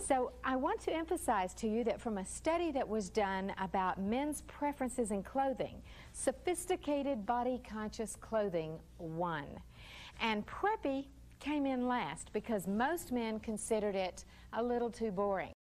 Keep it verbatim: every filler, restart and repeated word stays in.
So I want to emphasize to you that from a study that was done about men's preferences in clothing, sophisticated body-conscious clothing won. And preppy came in last because most men considered it a little too boring.